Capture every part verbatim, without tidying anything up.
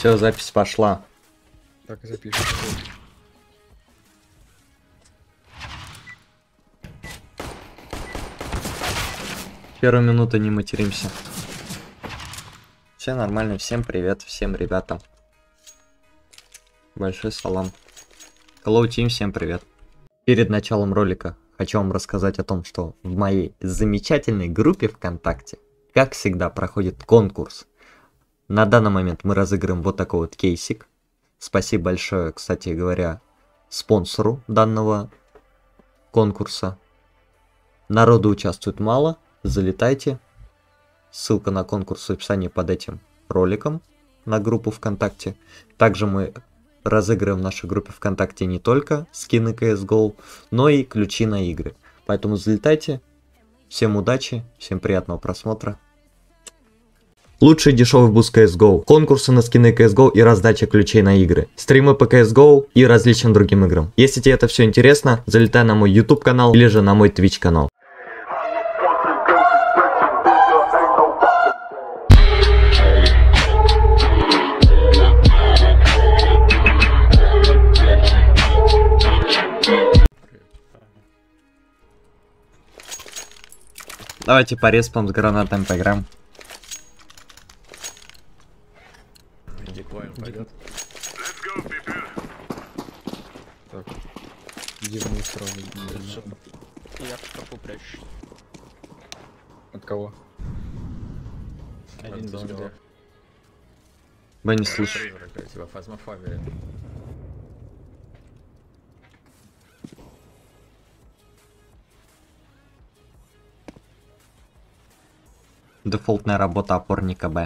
Все, запись пошла. Так и запишем. Первую минуту не материмся. Все нормально, всем привет, всем ребятам. Большой салам. Hello Team, всем привет. Перед началом ролика хочу вам рассказать о том, что в моей замечательной группе ВКонтакте, как всегда, проходит конкурс. На данный момент мы разыгрываем вот такой вот кейсик. Спасибо большое, кстати говоря, спонсору данного конкурса. Народу участвует мало, залетайте. Ссылка на конкурс в описании под этим роликом на группу ВКонтакте. Также мы разыгрываем в нашей группе ВКонтакте не только скины си эс го, но и ключи на игры. Поэтому залетайте. Всем удачи, всем приятного просмотра. Лучший дешевый буст си эс го, конкурсы на скины си эс го и раздача ключей на игры, стримы по си эс го и различным другим играм. Если тебе это все интересно, залетай на мой YouTube канал или же на мой Twitch канал. Давайте по респам с гранатами поиграем. Деквайн пойдет. Так. Где мы сразу? Я в шкафу прячусь. От кого? Один без него. Б не слышу. Типа фазмофобия. Дефолтная работа опорника Б.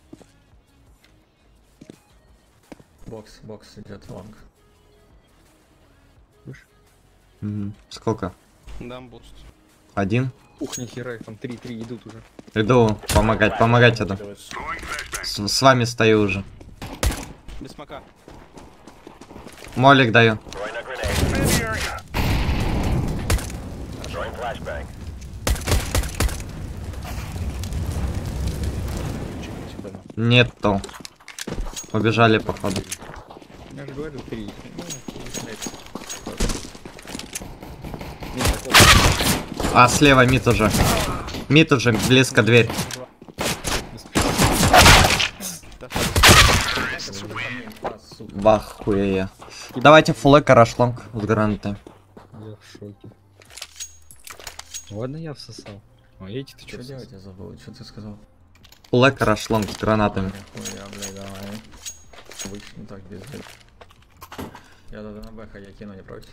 Бокс, бокс идет лонг. Угу. Сколько? Дам буст. Один. Ух, нихера, их там три-три идут уже. Иду помогать, помогать иду. С, с вами стою уже. Без смока. Молик даю. Нету. Убежали походу. Я же говорю, три. А, слева мид уже. Мид уже, близко дверь. Бахуя. Давайте фулл карашлонг с гранаты. Я в шоке. Ладно, я всосал. А эти-то Что что делать, я забыл, что ты сказал? Фулл карашлонг с гранатами. Хуя, блядь, давай. Обычно так без блядь. Я тогда на бэха, я кину, не против.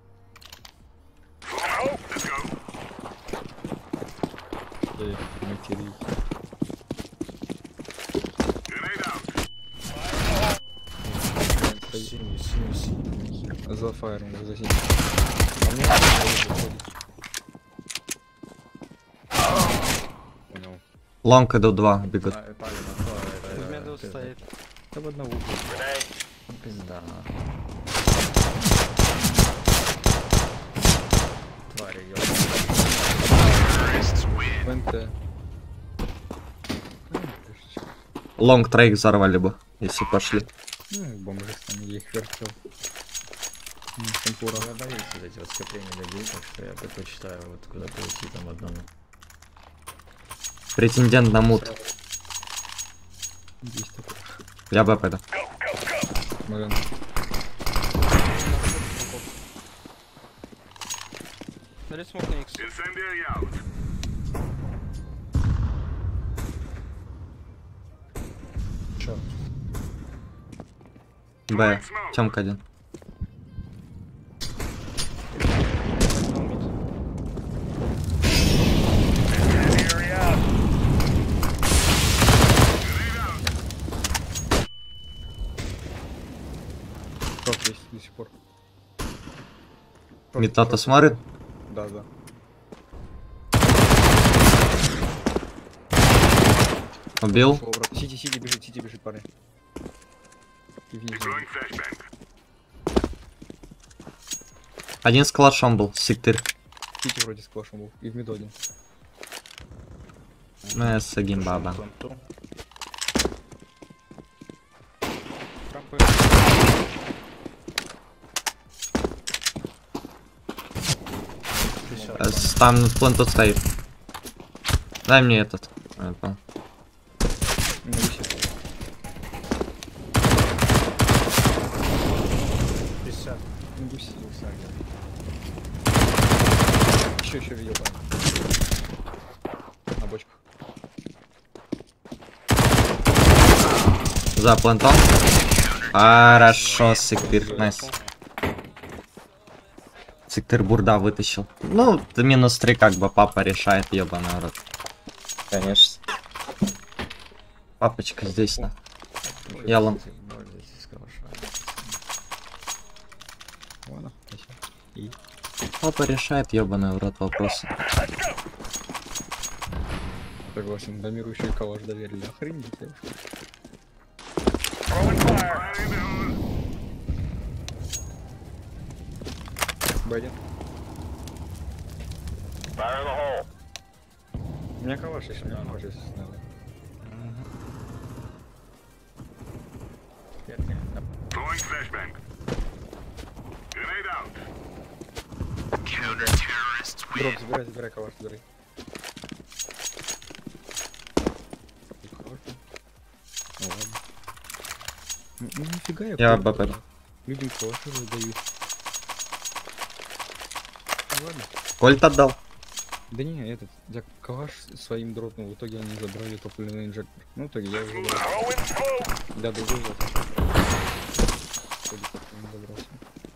Матерей. Синий, синий, синий. За фаером, за синим. А мне выходит. Понял. Лонг идут два, бегут. А, пали на то, это, В меду пизда. стоит. Да в одного. Ну, пизда. Твари, ёбаные. ВНТ. Лонг троих взорвали бы, если пошли. Ну, бомжи сами, я их вертел. Шампура. Я боюсь вот эти вот скопления людей, так что я предпочитаю вот куда-то уйти там одному. Претендент на мут. Есть такой. Я Б пойду. Марен. Дали смок на X. Чё? Б. Тёмка один. Шок есть до сих пор. Метата смотрит. Да, да. Убил. Ушел обратно. Сити, сити бежит, сити бежит, парень. И вниз. Один с калашом был, сиктырь. Сити вроде с клашем был. И в миду один. Месса гимбаба. Э, с- Там план тут стоит. Дай мне этот. А, понял. Не висит. пятьдесят. Не висит, Еще, еще видел, парень. На бочках. За плантом. Хорошо, Сектыр. Найс. Сектыр бурда вытащил. Ну, минус три как бы папа решает, ебаный рот. Конечно. Папочка здесь, на. Я лом. Ладно, спасибо. И Папа решает, ебаный в рот вопросы. согласен, домирующий калаш доверили. Охренеть, девушка. Байден. У меня калаш, если мне калаш, если надо. Дроп, забирай, забирай калаш, забирай. Ну ладно. Ну, ну нифига я... Я понял, БП. да. Людям калаши раздают. Ну ладно. Кольт отдал. Да не, этот, я калаш своим дропнул, в итоге они забрали топливный инжектор. Ну, в итоге я уже забрал. Да, другой взял. В итоге так не добрался.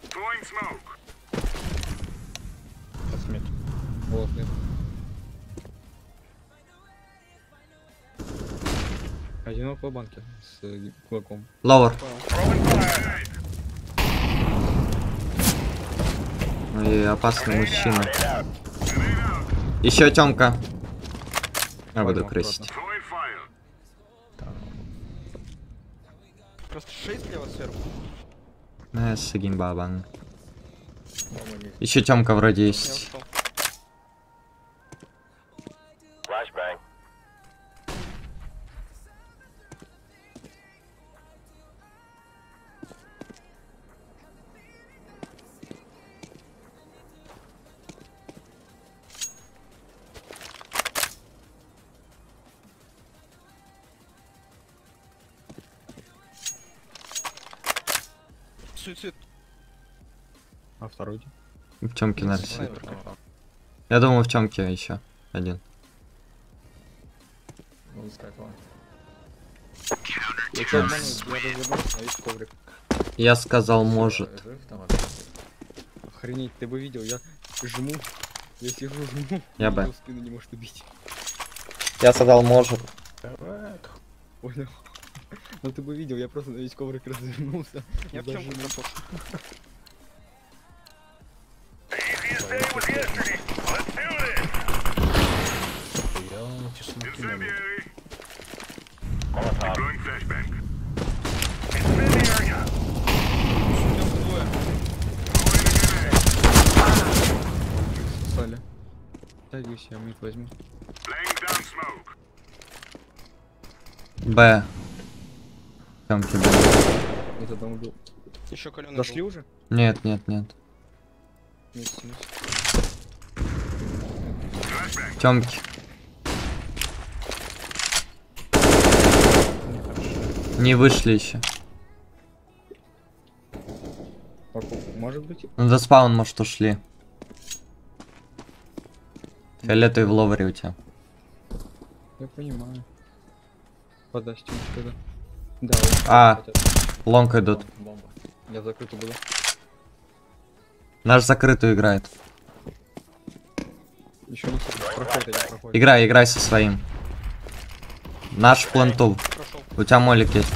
Сейчас мед. Вот, мед. Одинок по банке с э, кулаком. Ловер. Ой, опасный мужчина. Еще Тёмка. Я буду Понял, крысить. Просто шесть слева сверху. Э, Сагин бабан. Мама есть. Еще Тёмка вроде Я есть. ушел. Суицид. А второй? В Тёмке, наверное, сидит. Снайпер какой-то. Я думаю, в Тёмке еще один. Ну, скайпа. Я тебя обманул, я даже забрался на весь коврик. Я сказал, может. Жив там опять? Охренеть, ты бы видел, я жму, я сижу, жму, Я и бы. его в спину не может убить. Я сказал, может. Понял. Ну ты бы видел, я просто на весь коврик развернулся. Я в зажиму. чем прошел. Я эти смоки на мид. Двое. Сали. Садись, я мид возьму. Б. Тёмки Б. Это там убил. Еще каленый. Дошли уже? Нет, нет, нет. Вместе, вместе. Тёмки. Не вышли еще. Папу, может быть? Ну до спаун, может, ушли. Фиолетовый в ловере у тебя. Я понимаю. Подожди, тогда. Да, вот А. хотят. Лонг идут. Бомба. Я закрытый буду. Наш закрытую играет. Еще не сидит. Проходит, один проходит. Играй, играй со своим. Наш плантул. Прошел. У тебя молик есть.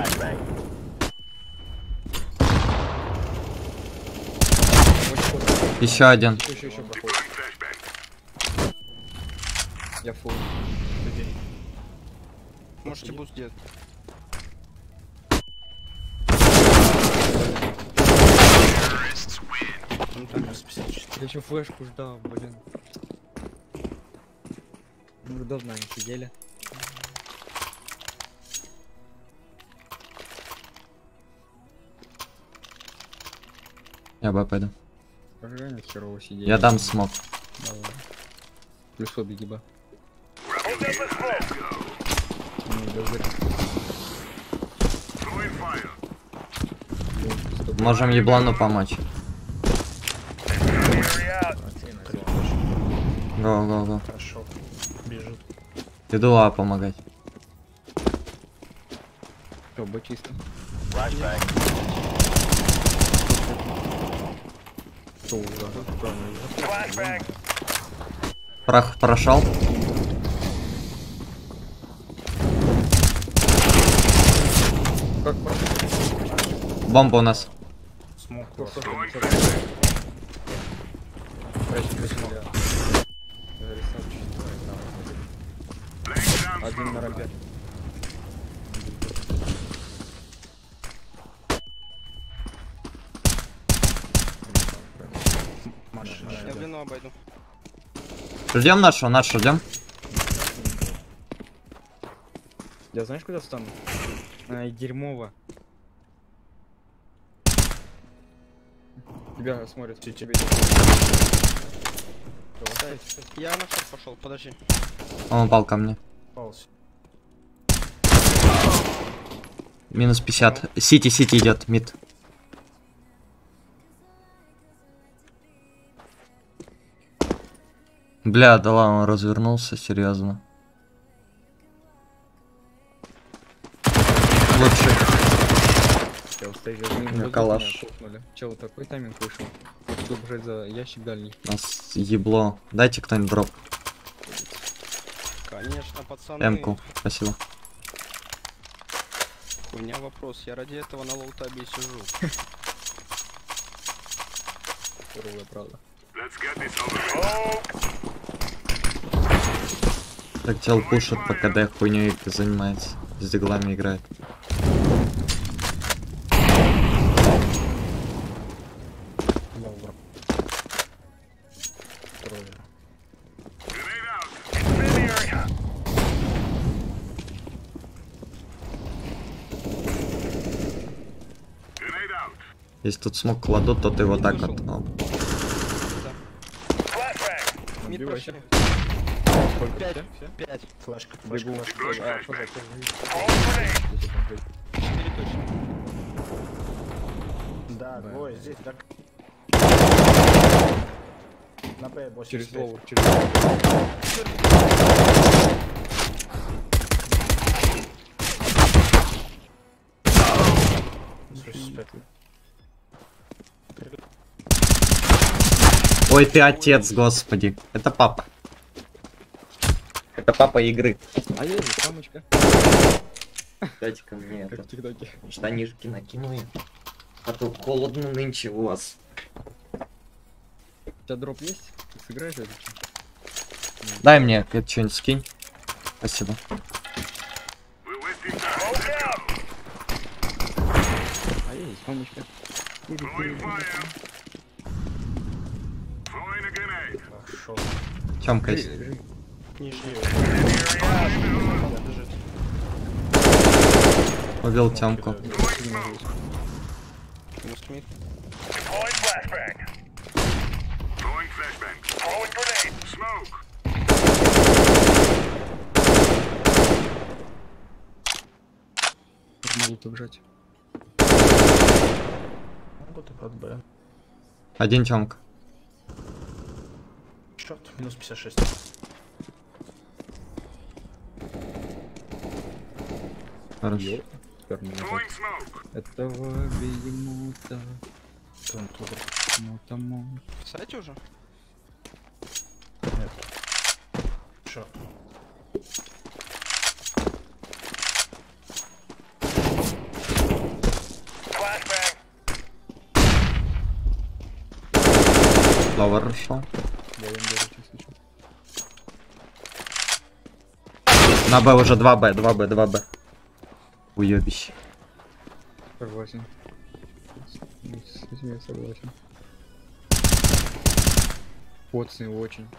Еще один. Еще, еще, еще проходит. Я фул. Можете буст делать. Ну так, спасибо. Я еще флешку ждал, блин. Мы давно не сидели. Я бы пойду. Пожалуй, херово сидеть. Я дам смог. Давай. Плюс побеги бы. Можем еблану помочь. Го, го, го. Хорошо. Бежит. Иду А помогать. Все, Б чисто. Что уже? Прох прошел. Как Бомба у нас. Смог. Один на рампе. Я в длину обойду. Ждем нашего, нашего ждем. Я знаешь, куда встану? Ай, дерьмово. Тебя смотрят. Тебе. Я на шаг пошел, подожди. Он упал ко мне. Пауза. Минус пятьдесят. Сити, сити идет, мид. Бля, да ладно, он развернулся, серьезно. Лучше. Чел стоит, я за ним возле калаш. меня кокнули. Чел, такой тайминг вышел. Чтобы бежать за ящик дальний. Нас ебло. Дайте кто-нибудь дроп. Конечно, пацаны. М-ку, спасибо. У меня вопрос. Я ради этого на лоутабе и сижу. Суровая правда. Так чел пушит по КД, хуйней занимается. С диглами играет. Добро. Трое. Если тут смог кладут, то ты вот так вот. О, Мид Убивайся. прошли. Сколько? Пять. Все? Пять. Флешка. Флешка. Бегу. Флешка. А, пожалуйста. Четыре точно. Да, двое здесь. Так. На Б Через восемьдесят пять. лову, через лову. восемьдесят пять. ой, ты отец, господи. Это папа. Это папа игры. А я здесь, самочка. Дайте ко мне Как это. тик-таки. Штанишки накину им. А то холодно нынче у вас. У тебя дроп есть? Ты сыграешь это? Дай мне это что-нибудь скинь. Спасибо. А я здесь, самочка. Хорошо. Тёмка есть. Нижний. Убил Тёмку. Минус мид. Могу побежать. Могу ты под Б. Один Тёмка. Черт, минус пятьдесят шесть. Хорошо. Этого бегемота. Контур. Мотомо. В сайте уже? Нет. Шо? Лавр ушел. Я им беру, если что. На Б уже два Б, два Б, два Б. Уёбище. Согласен. С этим я согласен. Поцный очень.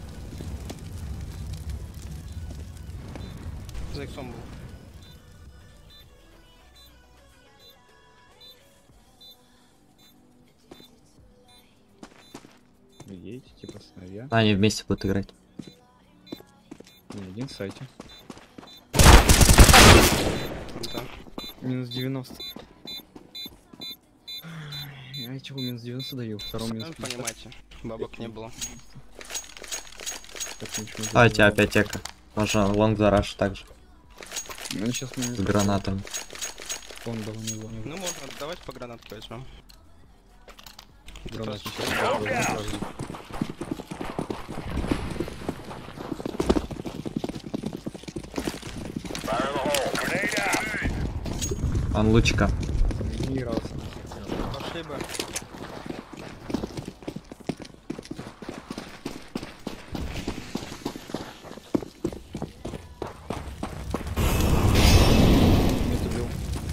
За иксом был. я. Они вместе будут играть. Не один в сайте. Да. Минус девяносто. Я чего минус девяносто даю? Втором минус Сами пятьдесят. понимаете, бабок не было. Так, ничего не Давайте забываю. опять эко. Можно лонг зараш также. Ну сейчас мы С гранатами. Он давно не ломил. Ну можно, давайте по гранатке возьмем. Гранат Просто сейчас сейчас. сразу. Он лучика. Не игрался. Пошли бы. Мид убил.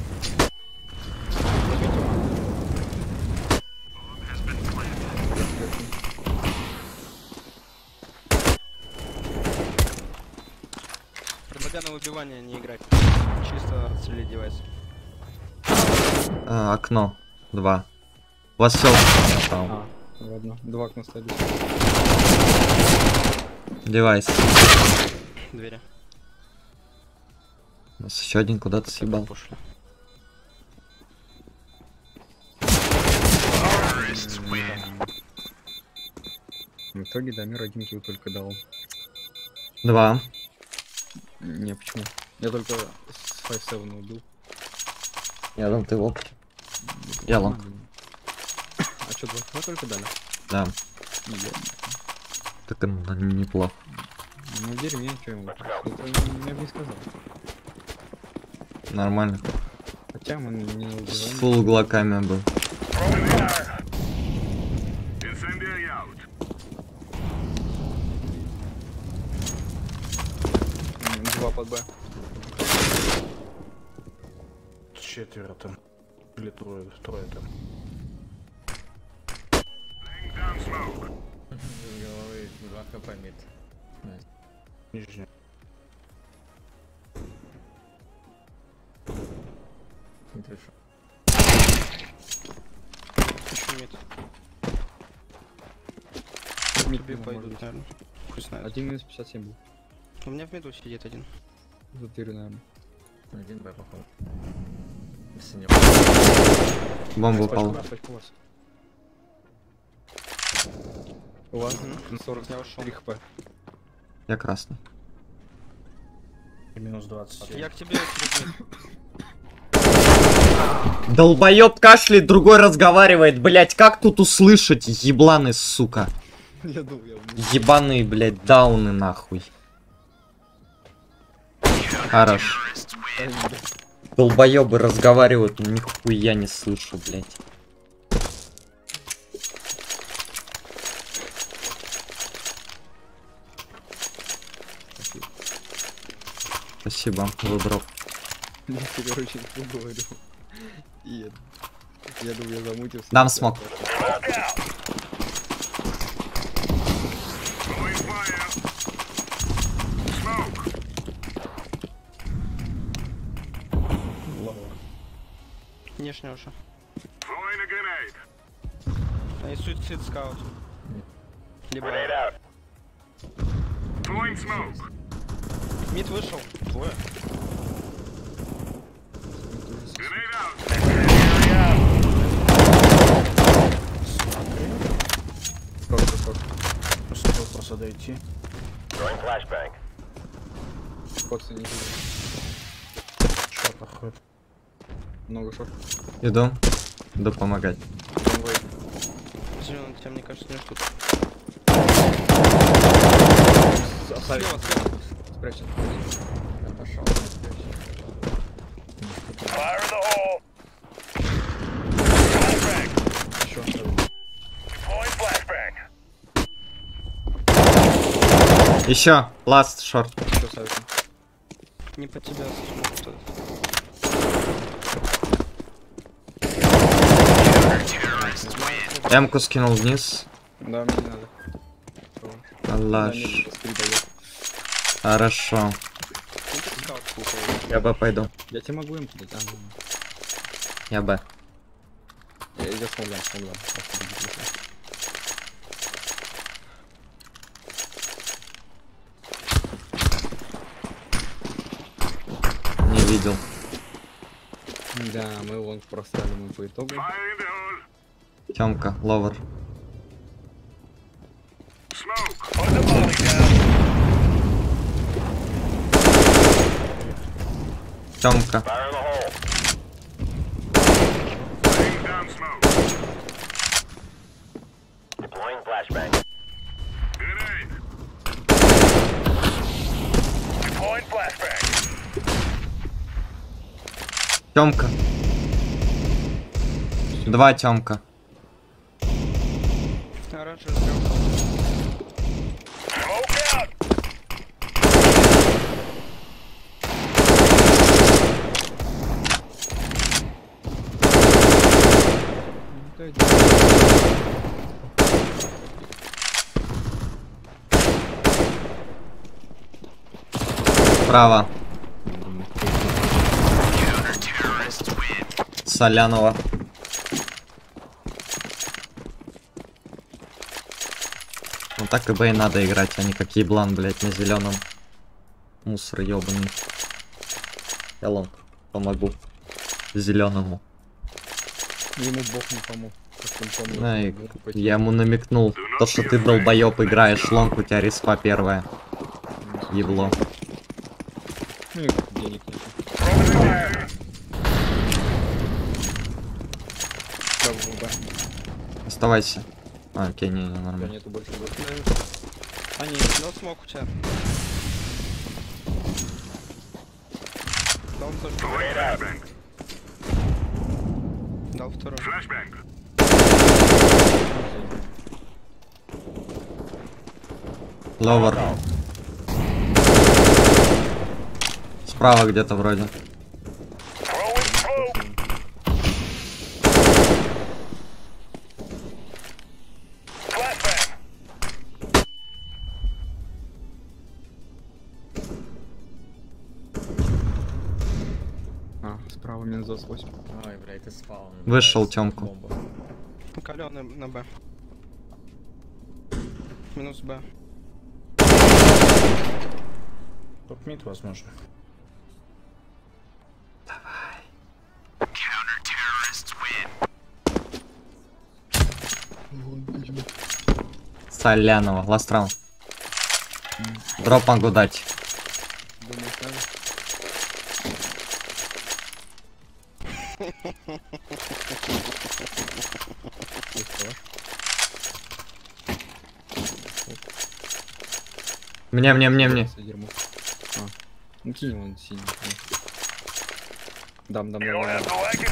Предлагаю на выбивание не играть. Чисто отстрелить девайс. А, окно. Два. У вас все. А, ладно. Два окна стояли. Девайс. Двери. У нас еще один куда-то съебал. Пошли. В итоге Дамир один килл только дал. Два. Не, почему? Я только с пять семь убил. Я дам ты лоб. Я лонг. А что, два килла только дали? Да. Я- Так ну, неплохо. Ну, в дерьме, что ему? Это я бы не сказал. Нормально. Хотя мы не на С убиваем. фул углаками был. М, Два под Б. Четверо там. Или трое, трое там. Головы два хп мид. Нижняя. Не вышел. Еще нет. Мид Тебе может пойдут, быть. наверное. Хуй знает. Один минус пятьдесят семь был. У меня в меду сидит один. За дверью, наверное. Один Б, походу. Если не Бомба Пачку упала. вас, пачку вас. У вас Мгм. на сорок Я ушел. три хп. Я красный. минус двадцать семь. Я к тебе через мид. Долбоёб кашляет, другой разговаривает. Блять, как тут услышать, ебланы, сука. Я думал, я Ебаные, блять, дауны нахуй. Хорош. Долбоёбы разговаривают, но нихуя не слышу, блять. Спасибо, выбрал. Я тебе очень говорю. И это- я думаю, я замутился. Дам смог. Внешне уже. И суицид скаут. Либо... Мид вышел. Двое. Сколько, сколько? Успел просто дойти. Кодсы не видно. Шо проходит? Много шот. Иду. Иду помогать. Конвой. Зеленый, тебя, мне кажется, не ждут. Оставить. Слева, слева. Спрячься. Я пошел. Еще оставить. Еще, last short. Еще оставить. Не по тебя смог. Эмку скинул вниз. Да, мне не надо. Аллаш. Хорошо. Я Б пойду. Я тебе могу им кидать. А, ну. Я Б. Я, я смогу, смогу. видел. Да, мы лонг просрали, мы по итогу. Тёмка, ловер. Тёмка. Тёмка. Два Тёмка. Оранжевый стрелка. Право. Солянова. Ну так и Б и надо играть, а не как еблан, блять, на зеленом. Мусор ебаный. Я лонг помогу. Зеленому. Ему бог не помог. Как он помог. Да, и я ему намекнул. То, что ты долбоеб играешь, лонг, у тебя респа первая. Ебло. Ну и денег нет. Оставайся. А, окей, не, не, Да нормально. нету больше. А, нет, ну смог у тебя. Дал тоже. Дал второй. Ловер. Справа где-то вроде. А, справа минус двадцать восемь. Ой, блядь, ты спал. Вышел Тёмку. Каленый на Б. Минус Б. Топ-мид, возможно. Солянова, ласт раунд. Дроп могу дать. Думаешь, надо? Мне, мне, мне, мне. Дерьмо. А, ну кинь вон синий. Дам, дам, дам, дам.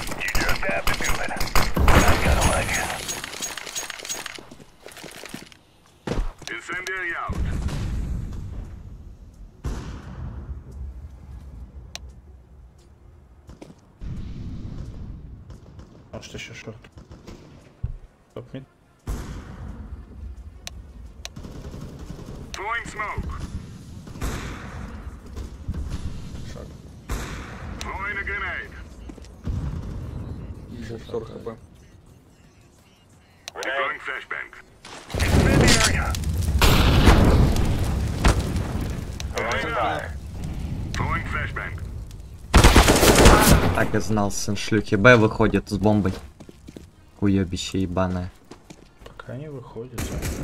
Может еще шорт. Топ-мид. Шаг. сорок хп. Так и знал, сын шлюхи. Б выходит с бомбой. Уебище ебаное. Пока не выходит.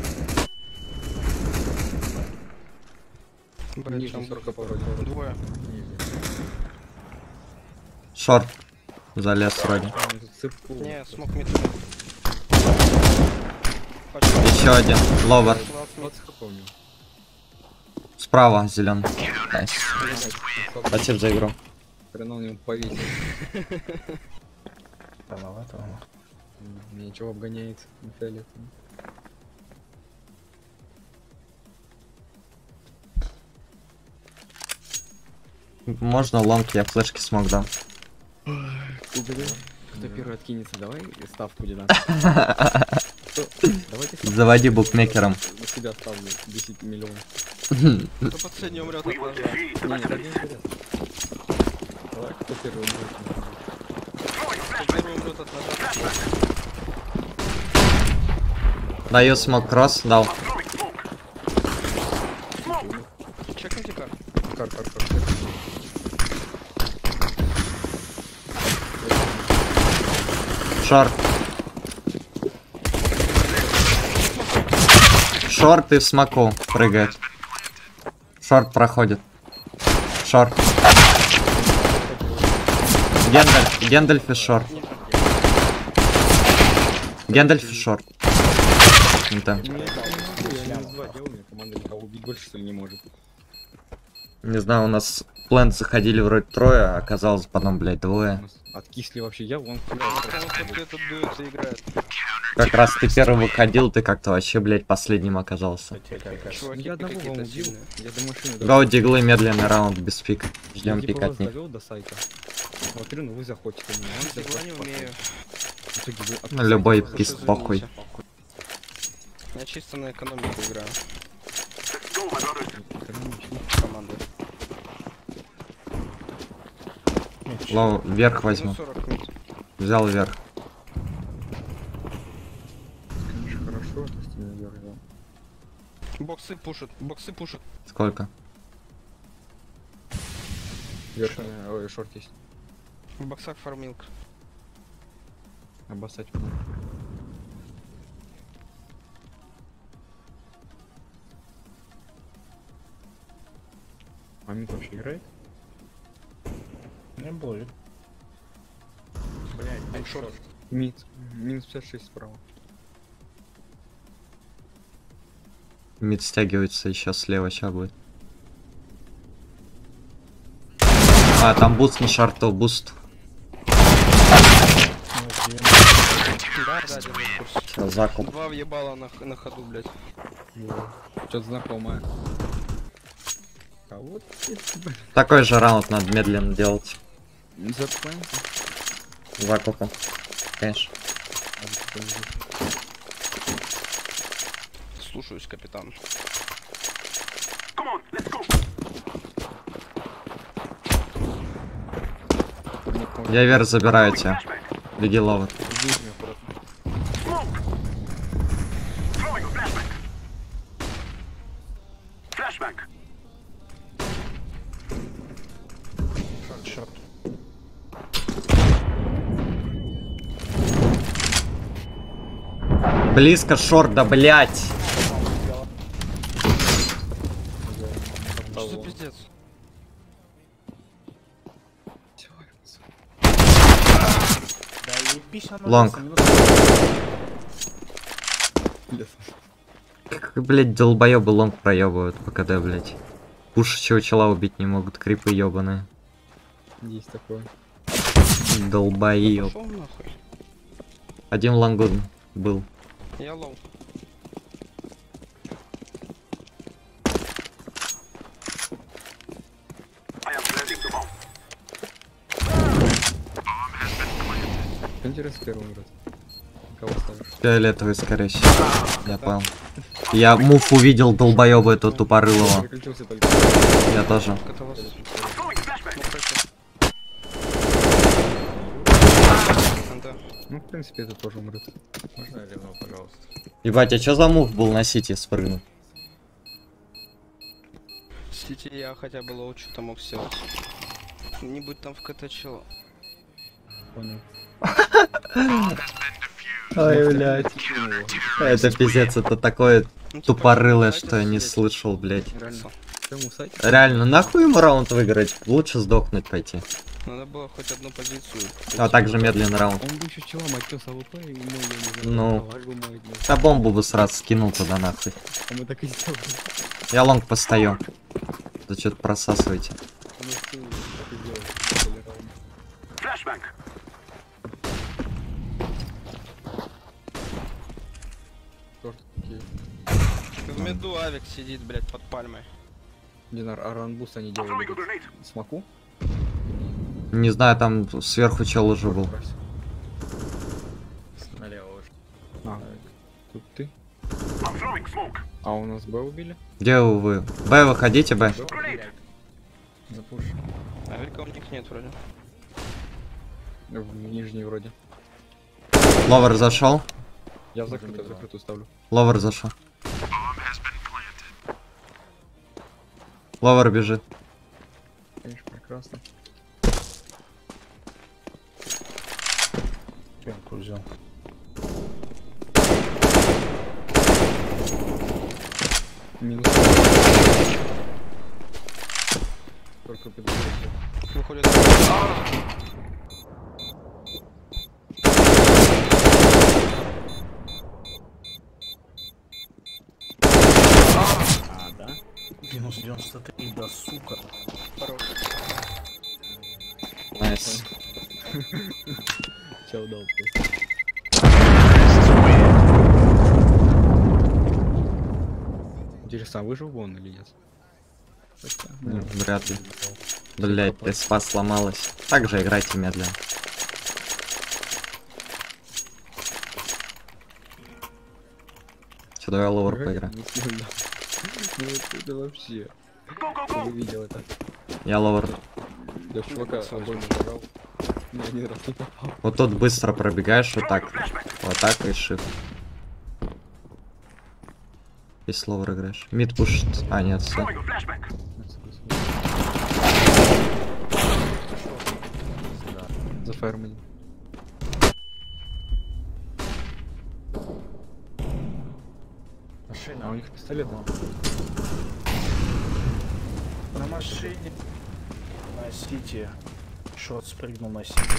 Б, Нижний там сорок хп вроде. двое. Шорт. Залез вроде. Там тут цирку. Не, смог мид. Еще один. Ловер. двадцать хп у него. Справа зеленый. Найс. Спасибо за игру. Хрена у него повесил. Рановато. Меня чего обгоняет фиолетовый. Можно лонг, я флешки смог, да. Кто первый откинется, давай ставку где надо. Давайте ставку. Заводи букмекером. На себя ставлю десять миллионов. Кто последний умрет от ножа? Не, не, так не интересно. Давай, кто первый умрет? Кто первый умрет от ножа? Даю смог кросс, дал. Чекните кар. Кар, кар, кар. Шорт. Шорт и в смоку прыгает. Шорт проходит. Шорт. Гендальф, Гендальф и шорт. Гендальф и шорт. Да. Не знаю, у нас план заходили вроде трое, а оказалось потом, блядь, двое. Откисли вообще, я вон. Этот дует и играет. Как раз ты первый выходил, ты как-то вообще, блядь, последним оказался. Чуваки Я одного какие-то вам убил. сильные. Я до машины. Гоу диглы, медленный раунд без пик. Я Ждем типа пик вас от них. довел до сайта. Смотрю, ну вы заходите ко мне. Я дигла не умею. В итоге вы от Ну, любой Прошу, пист похуй. извините. Я чисто на экономику играю. Команды. Лоу, вверх Минус возьму. сорок мид. Взял вверх. Конечно, хорошо, это стильно взял. Боксы пушат, боксы пушат. Сколько? Верхняя, ой, шорт есть. В боксах фармилка. Обоссать. Мамик вообще играет? Не будет. Блять, Он шорт. Мид. Минус пятьдесят шесть справа. Мид стягивается еще слева, сейчас будет. А, там буст на шарту, буст. Да, да, держу в курсе. Всё, закуп. Два въебала на, х- на ходу, блять. Что-то знакомое. А вот Такой же раунд надо медленно делать. запомните. Закупом. Конечно. Слушаюсь, капитан. Я вверх забираю тебя. Беги ловер. Шорт. Близко шорт, да блять. Что за пиздец? Лонг. Как, блять, долбоёбы лонг проебывают по КД, блять. Пушащего чела убить не могут, крипы ебаные. Есть такое. Долбоёб. Пошел нахуй. Один лонгу был. Я лоу. Интересно, первый раз. Кого ставишь? Фиолетовый, скорее всего. Я понял. Я мув увидел долбоёба этого тупорылого. Переключился только. Я тоже. Это вас. Да. Ну, в принципе, это тоже умрет. Можно я ревну, пожалуйста? Ебать, а чё за мув был на сити спрыгнул? Сити я хотя бы лоу что-то мог сделать. Не будь там в КТ чела. Понял. Ой, блядь. Это пиздец, это такое Ну, типа, тупорылое, сайте что я не сидеть. слышал, блядь. Реально. Кому сайт? Реально, нахуй ему раунд выиграть? Лучше сдохнуть пойти. Надо было хоть одну позицию. А также медленный раунд. Он бы еще чела матёс АВП и мой, я не знаю, Ну. давай бы мой, ну. А бомбу бы сразу скинул туда нахуй. А мы так и сделали. Я лонг постою. Да что-то просасывайте. Мы с ним так и делали. Сделали раунд. Шорт, окей. В меду авик сидит, блять, под пальмой. Динар, а ранбуст они делали тут смоку? Не знаю, там сверху чел уже был. Налево уж. А, тут ты? А у нас Б убили? Где вы? Б, выходите, Б. Запуш. Авика у них нет вроде. В нижней вроде. Ловер зашел. Я в закрытую, в закрытую ставлю. Ловер зашел. Ловер бежит. Конечно, прекрасно. Пенку взял. Минус. Только подойдет. Выходит. А, да? Минус девяносто три, да сука. Хорош. Найс. Чё удал просто. Интересно, а выжил бы он или нет? Хотя, Ну, ну, вряд ли. Блять, теспа сломалась. Так же играйте медленно. Че, давай ловер играть поиграем. не сильно. Ну это, это вообще. Ты видел это? Я ловер. Я в чувака обойму нажал. Ни один раз не попал. Вот тут быстро пробегаешь вот так. Вот так и shift. Если ловер играешь. Мид пушит. А, нет, все. За фарминг. А Машина. у них пистолет. На машине. На сити. Шот спрыгнул на сити.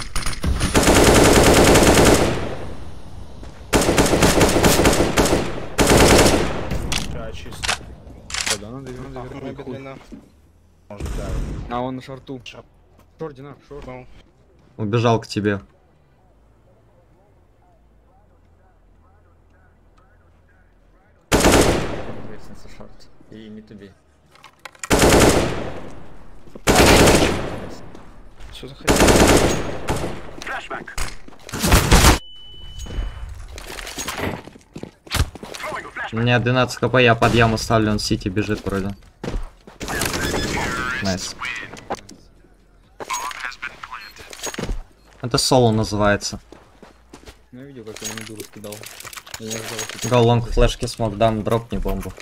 Да, чисто. Тогда надо его Охуенно наверное, хуй. длина. Может, да. А он на шорту. Шап. Шордина, шорт. Ну, Убежал к тебе. Лестница шорт. И митуби. что заходил? У меня двенадцать хп, я под яму ставлю, он сити бежит вроде. Найс. Это соло называется. Ну, я видел, как он миду раскидал. Я не ожидал, что... Го лонг флешки смог, дам, дропни бомбу.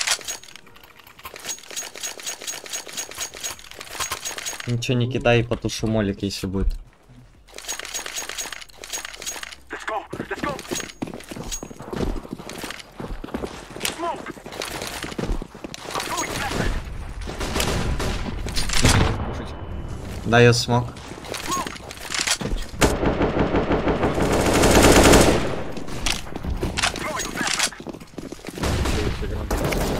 Ничего не кидай, потушу молик, если будет. Пушить. Да, я смог. Все, гранат.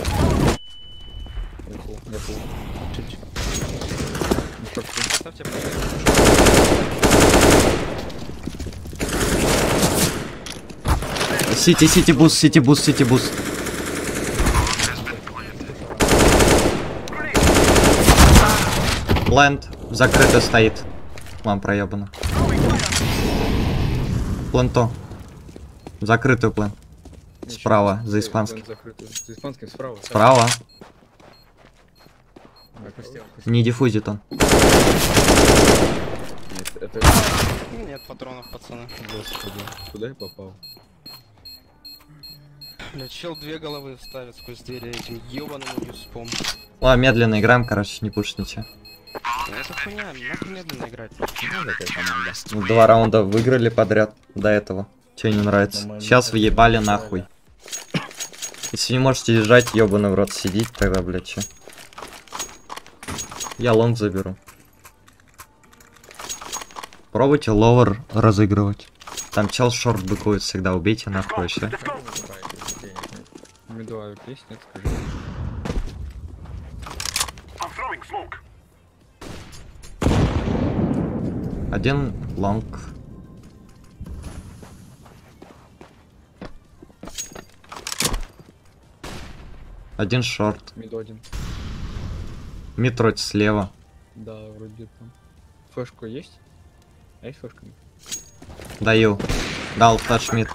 Я пул, я пул. Чуть. Ну, шорт, ты. Поставьте проект. Сити, сити буст, сити буст, сити буст. Плент закрыто стоит. Вам проебано. Пленто. Закрытый плент. Справа, за испанским. Закрытый. За испанским справа. Справа. Опустил, опустил. Не диффузит он. Нет, это... Нет патронов, пацаны. Господи, куда я попал? Бля, чел две головы ставит сквозь двери этим ебаным юспом. Ладно, медленно играем, короче, не пушь ничего. Ну это хуйня, нахуй медленно играть. Ну, два раунда выиграли подряд до этого. Че не нравится? Нормально. Сейчас въебали нахуй. Если не можете держать, ебаный в рот сидеть, тогда, блядь, че? Я лонг заберу. Пробуйте ловер разыгрывать. Там чел шорт быкует всегда, убейте нахуй вообще. Миду авик есть, нет, скажи. Один лонг. Один шорт. Миду один. Митроть слева. Да, вроде там. Флешку есть? А есть флешка? Даю. Дал флеш мид.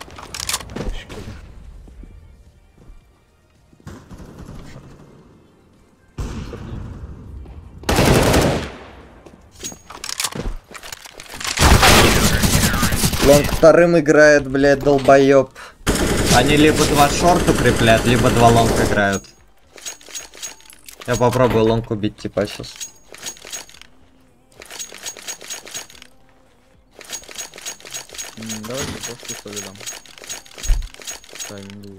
Лонг вторым играет, блядь, долбоёб. Они либо два шорт укрепляют, либо два лонг играют. Я попробую лонг убить, типа, сейчас. соль дам. Таймингу.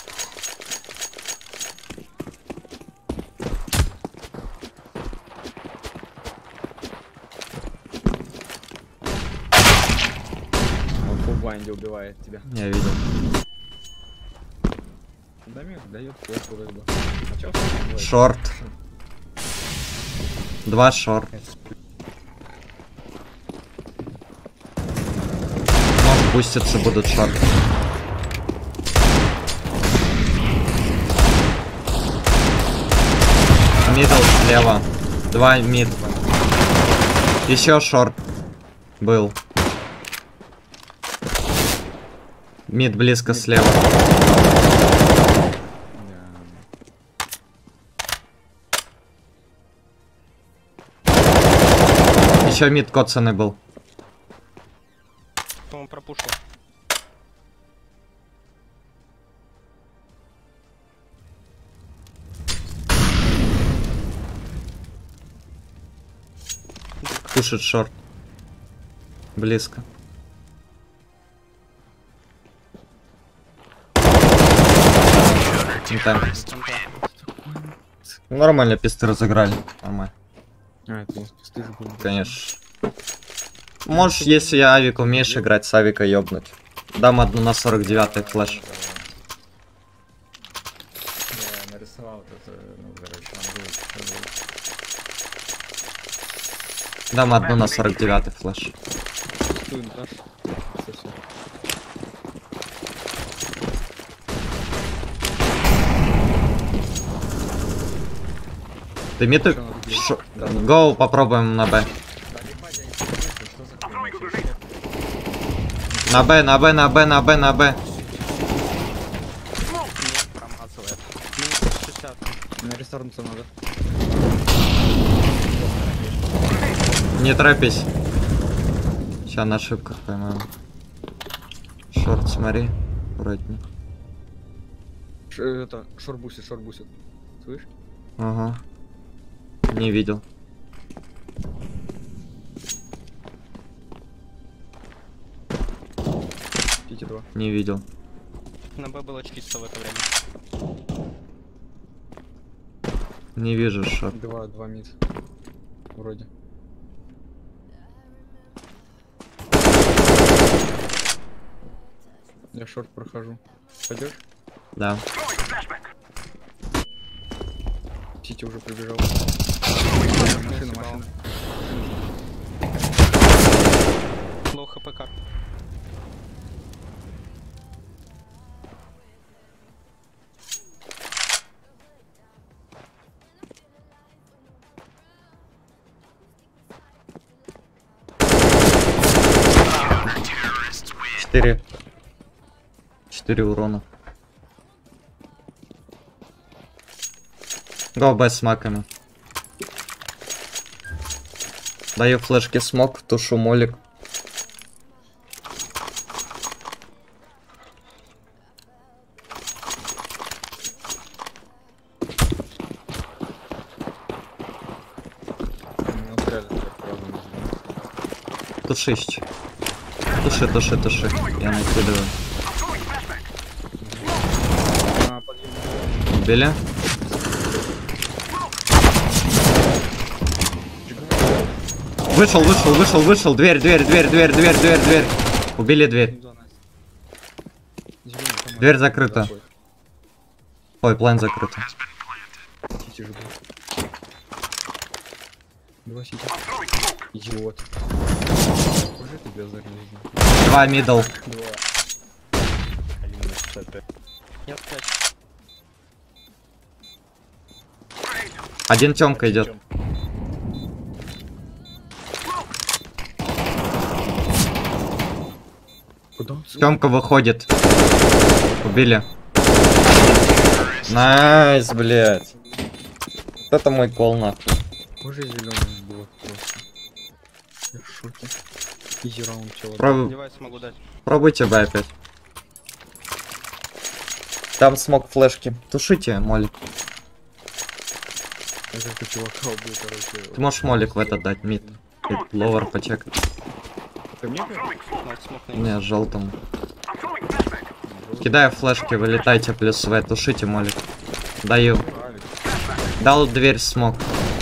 Он по банде убивает тебя. Я видел. Дамир дает флешку вроде бы. А чё он делает? Шорт. Два шорт. Может, пустятся будут шорт. Мидл слева. Два мид. Еще шорт был. Мид близко слева. Еще мид коцаный был. По-моему, пропушил. Пушит шорт. Близко. Не там. Нормально писты разыграли. Нормально. А, это у нас пусты же были. Конечно. Можешь, если я авик умеешь играть, с авика ёбнуть. Дам одну на сорок девятый флеш. Я нарисовал вот это, ну, короче, он будет. Дам одну на сорок девятый флеш. Пустую дашь. Совсем. Ты миты... Шо... Гоу, попробуем на Б. На Б, на Б, на Б, на Б, на Б. Нет, промазывает. Минус шестьдесят. На ресторнуться надо. Не торопись. Сейчас на ошибках поймаем. Шорт, смотри. Аккуратней. Ш это, шорбусит, шорбусит. Слышь? Ага. Не видел. Пите два. Не видел. На Б было чисто в это время. Не вижу шорт. Два, два мид. Вроде. Я шорт прохожу. Пойдешь? Да. Сити уже прибежал. Машина, машина. Лоу хп кар. Четыре. Четыре урона. Го Б с маками. Даю флешки смок, тушу молик. Тушись. Туши, туши, туши. Я накидываю. А, подъем. Убили? Вышел, вышел, вышел, вышел. Дверь, дверь, дверь, дверь, дверь, дверь, дверь. Убили дверь. Дверь закрыта. Ой, план закрыта. Сити же был. Два сити. Идиот. Боже, ты без зарезал. Два мидл. Два. Один на шестьдесят пять. Я спрячу. Один темка идет. Куда? Темка выходит. Убили. Найс, блядь. Вот это мой кол нахуй. Боже, зеленый был просто. Я в шоке. Изи раунд, чего. Пробуй, Девайс могу дать. пробуйте Б опять. Там смог флешки. Тушите молик. Я как-то чувака убил, короче. Ты можешь молик в этот дать, мид. Ловер почекать. Ты мне говоришь? Надо смог на Не, желтому. Кидаю флешки, вылетайте плюс В, тушите молик. Даю. Дал дверь смог.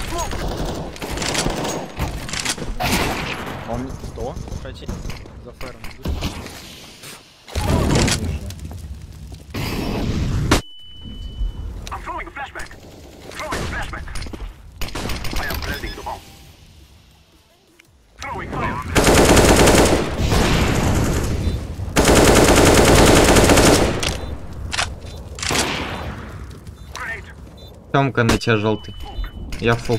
Он что? Пройти. За фэром. Тёмка на тебя желтый. Я фул.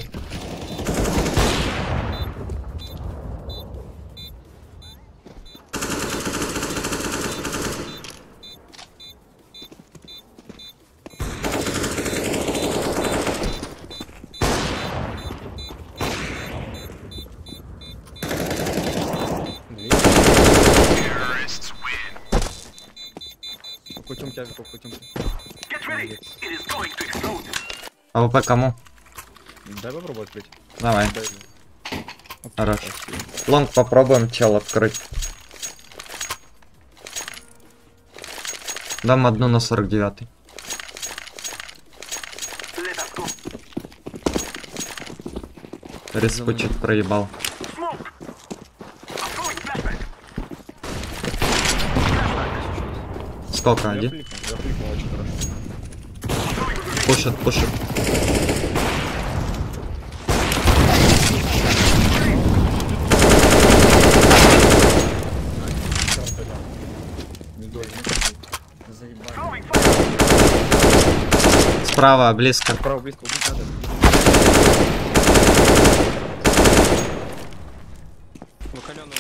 Путем тебя, путем. АВП кому? Дай попробовать открыть. Давай. Дай. Хорош. Лонг попробуем чел открыть. Дам одну на сорок девятый. Респу чуть проебал. Сколько? Один? Зафликнул, зафликнул очень хорошо. Пушит, пушит. Справа, близко. Справа близко убить надо. Выкаленный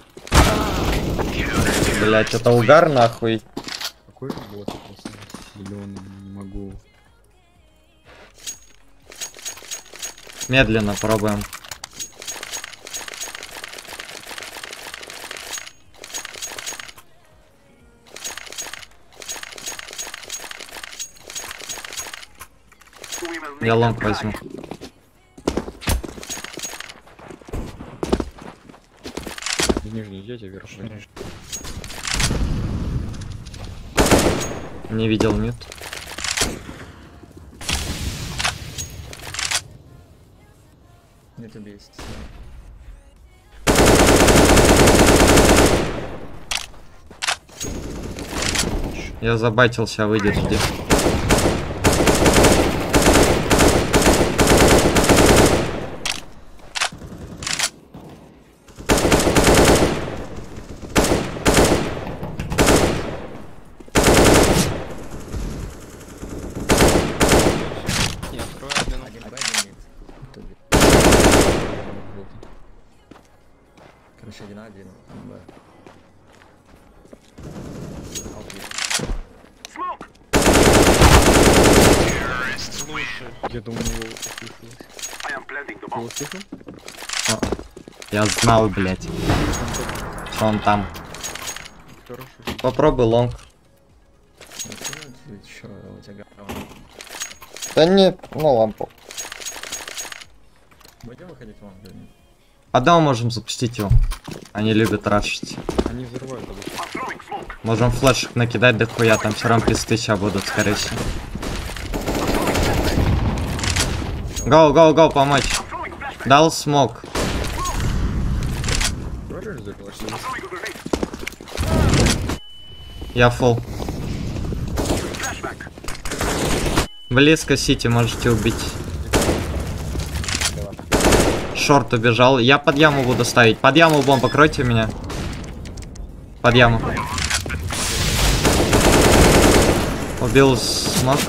умер. Блять, это угар нахуй. Какой бот просто зеленый, не могу. Медленно пробуем. Я лонг возьму. Нижний едете вверх. Не видел мид. Где тебе есть? Я забайтился, выйдет жди. Я открою одну. Один Б, один мид. Тут. Короче, один А, один Б. Слушай. Я думаю, его услышал. Ты его слышал? О, я знал, блять, что он там. Хорошо. Попробуй лонг. Еще у тебя говно. Да нет, ну лампу. Будем выходить вон, да нет? Одного можем запустить его. Они любят рашить. Они взрывают обычно. Можем флешек накидать дохуя, там все равно пизды сейчас будут, скорее всего. Гоу, гоу, гоу, помочь. Дал смог. Можешь заглушить? Я фул. Близко сити можете убить. Шорт убежал. Я под яму буду ставить. Под яму бомб, покройте меня. Под яму. Убил смог.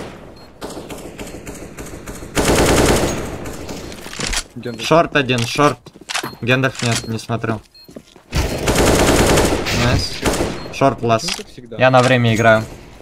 Гендер. Шорт один, шорт. Гендов нет, не смотрел. Найс. Шорт лас. Ну, как всегда. Я на время играю.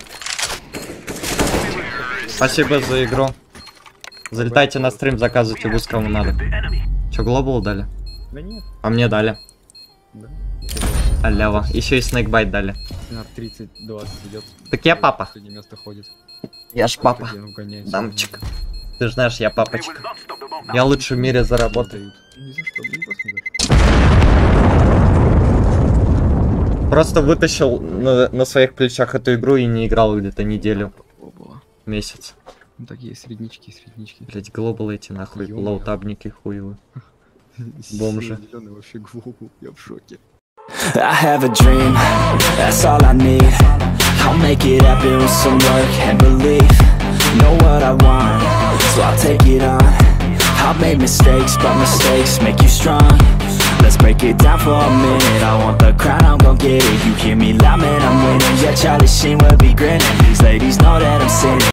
Спасибо за игру. Залетайте на стрим, заказывайте буст, кому надо. Че, глобал дали? Да нет. А мне дали. Да. Алява. Еще и снейкбайт дали. тридцать двадцать идет. Так я папа. Последнее место ходит. Я ж папа. Один угоняет. Дамчик. Ты ж знаешь, я папочка. Я лучший в мире заработаю. Ни за что, блин, просто ни за что. Просто вытащил на, на своих плечах эту игру и не играл где-то неделю, Оба. месяц. Ну, такие среднички, среднички. Блять, глобал эти нахуй, Ё-моё. лоутабники хуевы. Бомжи. Зелёный вообще глобал, я в шоке. I have a dream, that's all I need. I'll make it happen with some work and belief. Know what I want, so I'll take it on. I've made mistakes, but mistakes make you strong. Let's break it down for a minute. I want the crown, I'm gon' get it. You hear me loud, man, I'm winning. Yeah, Charlie Sheen will be grinning. These ladies know that I'm sinning.